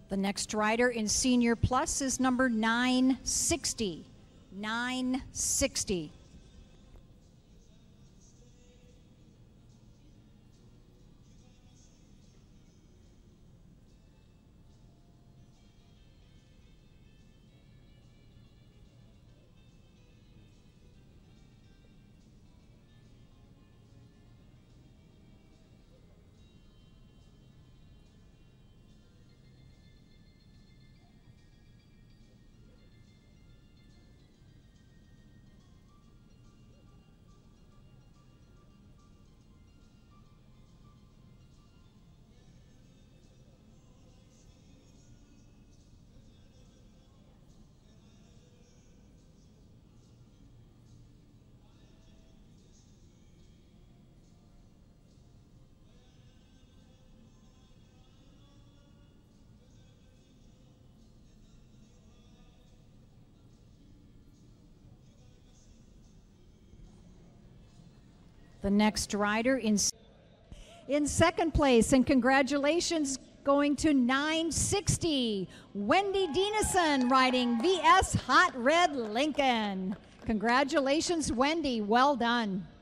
The next rider in Senior Plus is number 960. 960. The next rider in second place, and congratulations going to 960, Wendy Dinesen riding VS Hot Red Lincoln. Congratulations, Wendy, well done.